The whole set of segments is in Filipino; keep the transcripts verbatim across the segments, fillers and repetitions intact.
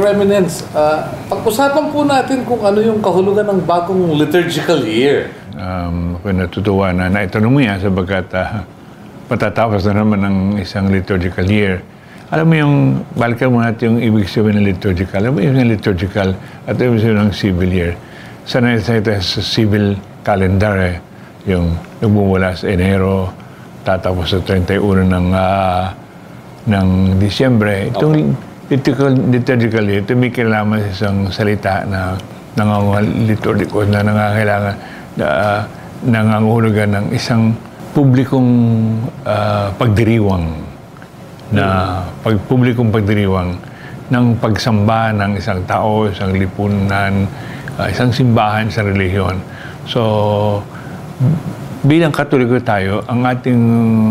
Eminence, uh, pag-usapan po natin kung ano yung kahulugan ng bagong liturgical year. Um, ako natutuwa na naitanong mo yan sapagkat uh, patatapos na naman ng isang liturgical year. Alam mo yung, balikan mo natin yung ibig sabihin ng liturgical. Alam mo yung liturgical at ibig sabihin ng civil year. Sanay tayo sa civil calendar eh. Yung nagmumula sa Enero, tatapos sa thirty-one ng, uh, ng Disyembre. Itong okay. liturgical, liturgical year, ito may kinalaman sa isang salita na nangangaliturgikos na nangangailangan na uh, nangangahulugan ng isang publikong uh, pagdiriwang na pag publikong pagdiriwang ng pagsamba ng isang tao, isang lipunan, uh, isang simbahan, isang relihiyon. So, bilang Katoliko tayo, ang ating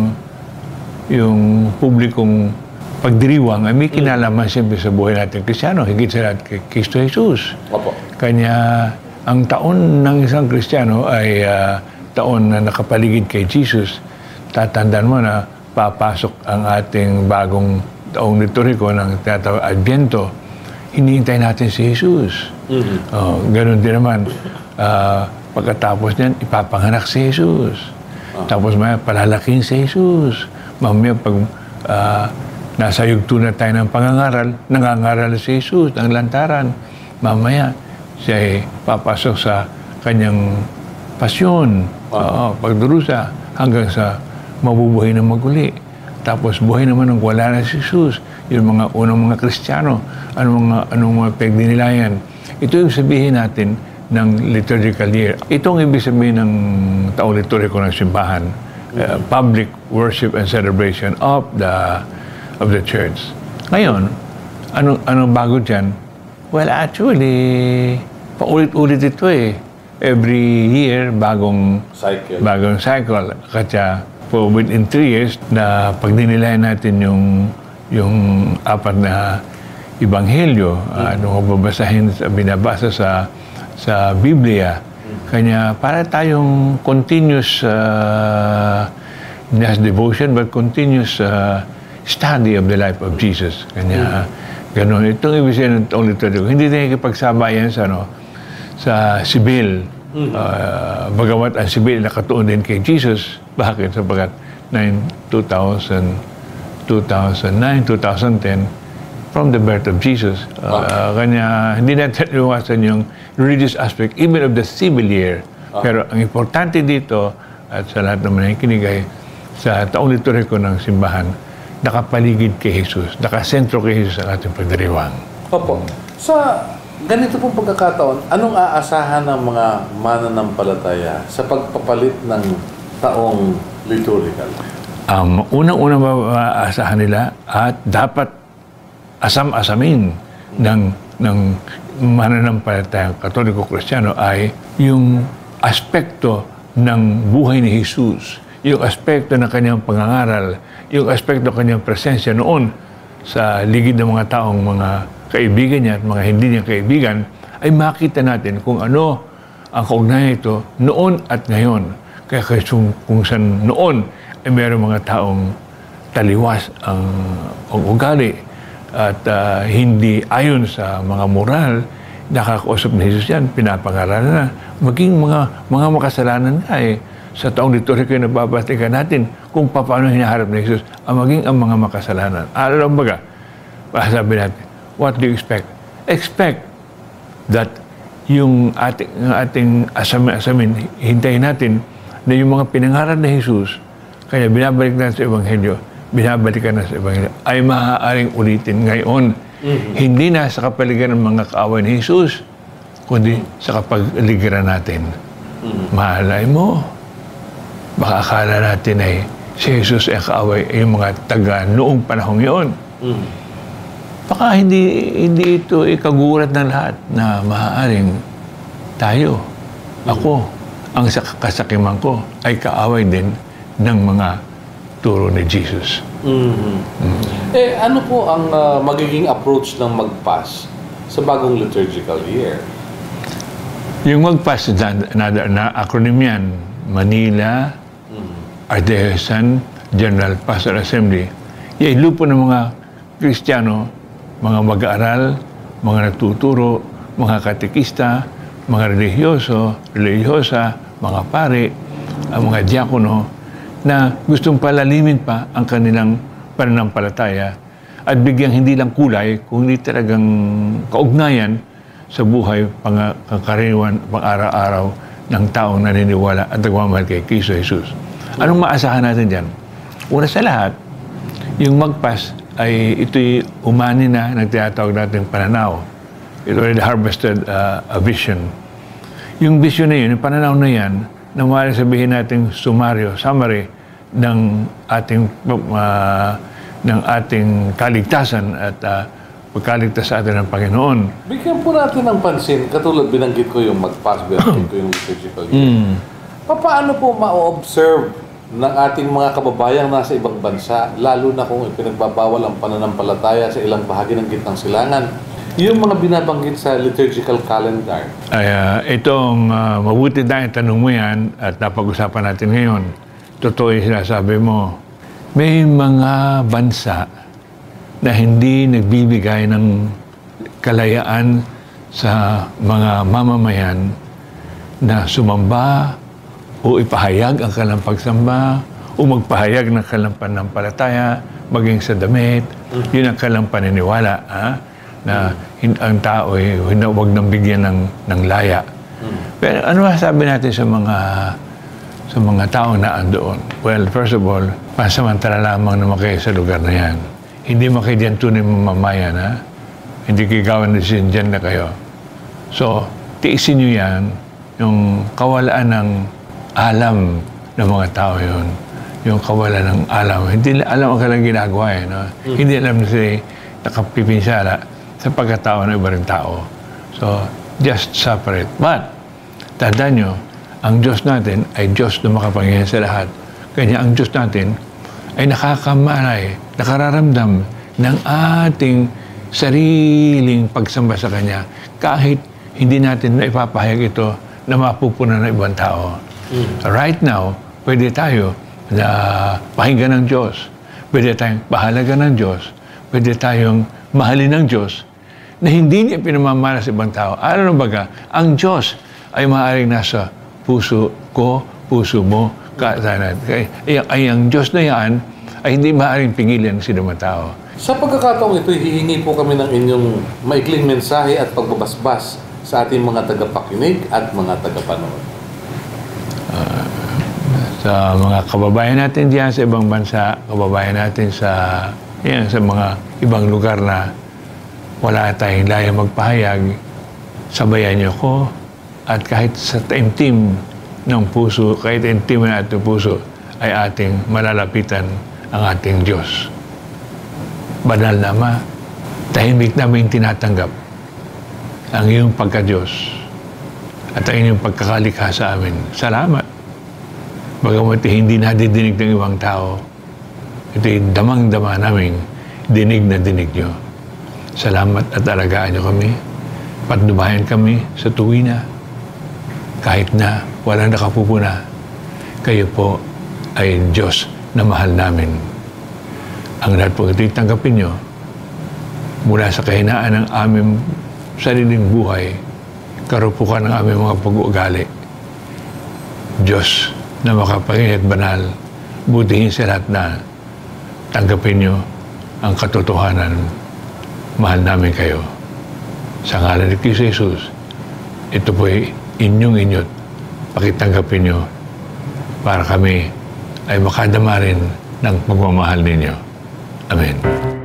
yung publikong pagdiriwang ay may kinalaman siyempre sa buhay natin Kristiyano, higit sa lahat kay Kristo Jesus. Opo. Kanya, ang taon ng isang Kristiyano ay uh, taon na nakapaligid kay Jesus. Tatandaan mo na papasok ang ating bagong taong liturhiko ng tinatawag Adbyento. Hinihintay natin si Jesus. Mm-hmm. Oh, ganun din naman. Uh, pagkatapos niyan, ipapanganak si Jesus. Uh-huh. Tapos maya, palalaking si Jesus. Mamaya, pag uh, nasa yugto na tayo ng pangangaral, nangangaral si Jesus ng lantaran. Mamaya, siya ay papasok sa kanyang pasyon, uh-huh. uh, pagdurusa, hanggang sa mabubuhay na maguli. Tapos buhay naman ng wala na si Jesus. Yung mga unang mga Kristiyano, anong mga, anong mga pagdinilayan. Ito yung sabihin natin ng liturgical year. Ito ang ibig sabihin ng taong liturgiko ng simbahan. Uh, public worship and celebration of the of the church. Ngayon, ano ano bago dyan? Well, actually, paulit-ulit ito eh. Every year, bagong cycle. Bagong cycle. Kaya po within three years na pagdinilayan natin yung yung apat na ebanghelyo, mm-hmm. uh, nung babasahin sa binabasa sa sa Biblia. Mm-hmm. Kanya para tayong continuous uh, not devotion but continuous uh, study of the life of Jesus. Kanya mm-hmm. ganun. Itong ibig sabihin ng taong liturgico. Hindi tayo ikipagsabayan sa ano sa sibil. Mm-hmm. Uh, bagamat ang sibil nakatuon din kay Jesus. Bakit? Sapagat two thousand, two thousand nine, two thousand ten, from the birth of Jesus. Uh, okay. uh, kanya, hindi natin iwasan yung religious aspect, even of the civil year. Okay. Pero ang importante dito, at sa lahat naman ng kinigay, sa taong liturhiko ng simbahan, nakapaligid kay Jesus, nakasentro kay Jesus ang ating pagdiriwang. Opo. Sa ganito pong pagkakataon, anong aasahan ng mga mananampalataya sa pagpapalit ng taong liturgical? Um, unang-unang maaasahan nila at dapat asam-asamin ng, ng mananampalatayang Katoliko Kristiyano ay yung aspekto ng buhay ni Jesus, yung aspekto ng kanyang pangangaral, yung aspekto ng kanyang presensya noon sa ligid ng mga taong mga kaibigan niya at mga hindi niya kaibigan, ay makita natin kung ano ang kaugnayan ito noon at ngayon. Kaya kung, kung saan noon ay mayroong mga taong taliwas ang, ang ugali at uh, hindi ayon sa mga moral, nakakausap ni Jesus yan, pinapangaralan na. Maging mga, mga makasalanan nga eh, sa taong liturhiko na babatikan natin kung paano hinaharap ni Jesus ang maging ang mga makasalanan. Alam baga, sabi natin, what do you expect? Expect that yung ating, ating asamin-asamin, hintayin natin na yung mga pinangaral ni Jesus, kaya binabalik natin sa Ebanghelyo, binabalikan na sa Ebanghelyo, ay maaaring ulitin ngayon. Mm-hmm. Hindi na sa kapaligiran ng mga kaaway ni Jesus, kundi sa kapaligiran natin. Mm-hmm. Mahalay mo, baka akala natin ay si Jesus ay kaaway ay yung mga taga noong panahong yun. Mm-hmm. Baka hindi, hindi ito ikagulat ng lahat na maaaring tayo, mm-hmm. ako, ang kasakiman ko ay kaaway din ng mga turo ni Jesus. Mm-hmm. Mm-hmm. Eh, ano po ang uh, magiging approach ng mag-pass sa bagong liturgical year? Yung mag-pass na, na, na acronym yan, Manila, mm-hmm. Ardehesan General Pastoral Assembly, yung lupo ng mga Kristiyano, mga mag-aaral, mga nagtuturo, mga katekista, mga relihiyoso, relihiyosa, mga pare, ang mga diakono na gustong palalimin pa ang kanilang pananampalataya at bigyang hindi lang kulay, kundi talagang kaugnayan sa buhay, pangkaraniwan, pang-araw-araw ng taong naniniwala at nagmamahal kay Kristo Jesus. Anong maasahan natin dyan? Una sa lahat, yung magpas ay ito'y umani na nagtinatawag natin pananaw. It already harvested uh, a vision. Yung vision na yun, yung pananaw na yan, na maaaring sabihin natin sumaryo, summary ng ating uh, ng ating kaligtasan at uh, pagkaligtas sa atin ng Panginoon. Bigyan po natin ng pansin, katulad binanggit ko yung magpas, binanggit ko yung liturgical year. Mm. Paano po ma-observe ng ating mga kababayang nasa ibang bansa, lalo na kung ipinagbabawal ang pananampalataya sa ilang bahagi ng gitnang silangan, yung mga binabanggit sa liturgical calendar? Ay, uh, itong uh, mabuti na tanong mo yan at napag-usapan natin ngayon. Totoo yung sinasabi mo. May mga bansa na hindi nagbibigay ng kalayaan sa mga mamamayan na sumamba o ipahayag ang kanilang pagsamba o magpahayag ng kanilang pananampalataya, maging sa damit. Yun ang kanilang paniniwala. Ha? Na hin- ang tao ay huwag nang bigyan ng, ng laya. Pero ano masasabi natin sa mga sa mga taong naandoon? Well, first of all, pansamantala lamang naman kayo sa lugar na yan. Hindi mo kayo dyan tunay mamamayan, ha? Hindi kayo gawan na dyan na kayo. So, tiisin nyo yan, yung kawalaan ng alam ng mga tao yun. Yung kawalan ng alam. Hindi alam ang kanilang ginagawa, eh, no? Mm. Hindi alam na sila nakapipinsala sa pagkatao ng iba rin tao. So, just separate. But, tandaan nyo, ang Diyos natin ay Diyos na makapangyarihan sa lahat. Kanya ang Diyos natin ay nakakamalay, nakararamdam ng ating sariling pagsamba sa Kanya kahit hindi natin na ipapahayag ito na mapupunan ng ibang tao. Mm. Right now, pwede tayo na pakinggan ng Diyos. Pwede tayong pahalagan ng Diyos. Pwede tayong mahalin ng Diyos na hindi niya pinamamala sa ibang tao. Ano baga, ang Diyos ay maaaring nasa puso ko, puso mo, katanan. Ay, ay ang Diyos na yan ay hindi maaaring pigilan ng sinumang tao. Sa pagkakataong ito, hihingi po kami ng inyong maikling mensahe at pagbabasbas sa ating mga tagapakinig at mga tagapanood. Uh, sa mga kababayan natin diyan sa ibang bansa, kababayan natin sa yan, sa mga ibang lugar na wala tayong laya magpahayag, sabayan niyo ko at kahit sa taimtim ng puso, kahit taimtim ng ating puso, ay ating malalapitan ang ating Diyos. Banal na Ama, tahimik namin tinatanggap ang iyong pagka-Diyos at ang iyong pagkakalikha sa amin. Salamat. Bagamat hindi nadidinig ng ibang tao, ito'y damang-dama namin, dinig na dinig niyo. Salamat at alagaan niyo kami. Patnubayan kami sa tuwina. Kahit na walang nakapupuna, kayo po ay Diyos na mahal namin. Ang lahat po ito'y tanggapin niyo mula sa kahinaan ng aming sariling buhay, karupukan ng aming mga pag-uugali. Diyos na makapangyarihan at banal, butihin sa lahat na tanggapin niyo ang katotohanan. Mahal namin kayo. Sa ngalan ni Kristo Jesus, ito po'y inyong-inyot. Pakitanggapin niyo para kami ay makadama rin ng pagmamahal ninyo. Amen.